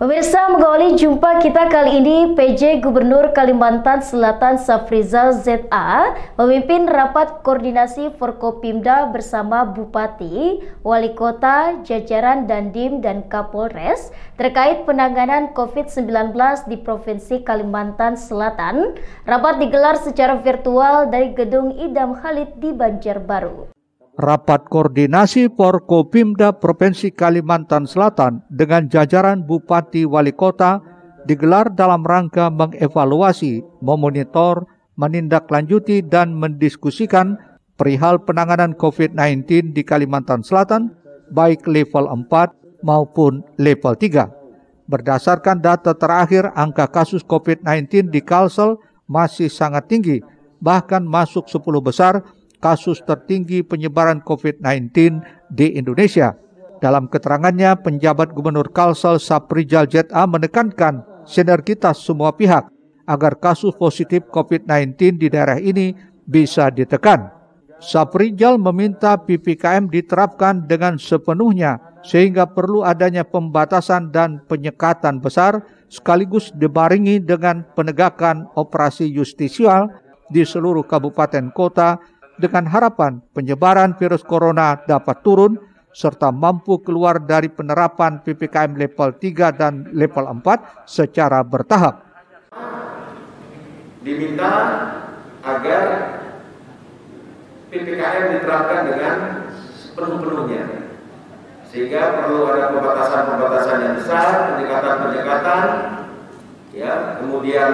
Pemirsa, mengawali jumpa kita kali ini, PJ Gubernur Kalimantan Selatan Safrizal ZA memimpin rapat koordinasi Forkopimda bersama Bupati, Wali Kota, jajaran Dandim dan Kapolres terkait penanganan COVID-19 di Provinsi Kalimantan Selatan. Rapat digelar secara virtual dari Gedung Idam Khalid di Banjarbaru. Rapat koordinasi Forkopimda Provinsi Kalimantan Selatan dengan jajaran Bupati Wali Kota digelar dalam rangka mengevaluasi, memonitor, menindaklanjuti dan mendiskusikan perihal penanganan COVID-19 di Kalimantan Selatan baik level 4 maupun level 3. Berdasarkan data terakhir, angka kasus COVID-19 di Kalsel masih sangat tinggi, bahkan masuk 10 besar kasus tertinggi penyebaran COVID-19 di Indonesia. Dalam keterangannya, penjabat Gubernur Kalsel Safrizal ZA menekankan sinergitas semua pihak agar kasus positif COVID-19 di daerah ini bisa ditekan. Safrizal meminta PPKM diterapkan dengan sepenuhnya sehingga perlu adanya pembatasan dan penyekatan besar sekaligus dibarengi dengan penegakan operasi justisial di seluruh kabupaten kota dengan harapan penyebaran virus corona dapat turun serta mampu keluar dari penerapan PPKM level 3 dan level 4 secara bertahap. Diminta agar PPKM diterapkan dengan sepenuh-penuhnya, sehingga perlu ada pembatasan-pembatasan yang besar, pendekatan-pendekatan, ya, kemudian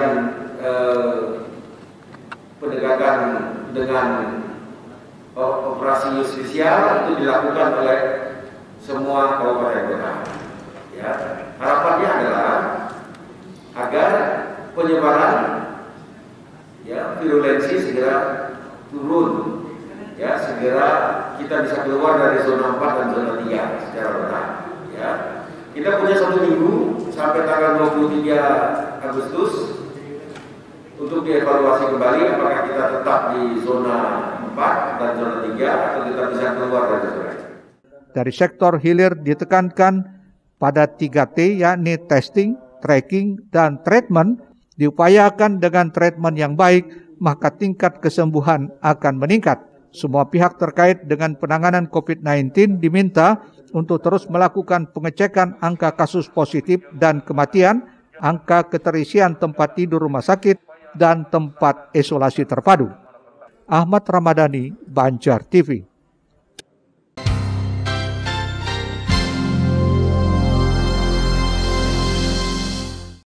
penegakan dengan operasi justisial itu dilakukan oleh semua kabupaten kota. Ya, harapannya adalah agar penyebaran, ya, virulensi segera turun, ya, segera kita bisa keluar dari zona 4 dan zona 3 secara bertahap. Ya, kita punya 1 minggu sampai tanggal 23 Agustus untuk dievaluasi kembali apakah kita tetap di zona 4 dan zona 3 atau kita bisa keluar dari zona. Dari sektor hilir ditekankan pada 3T, yakni testing, tracking, dan treatment. Diupayakan dengan treatment yang baik, maka tingkat kesembuhan akan meningkat. Semua pihak terkait dengan penanganan COVID-19 diminta untuk terus melakukan pengecekan angka kasus positif dan kematian, angka keterisian tempat tidur rumah sakit, dan tempat isolasi terpadu. Ahmad Ramadhani, Banjar TV.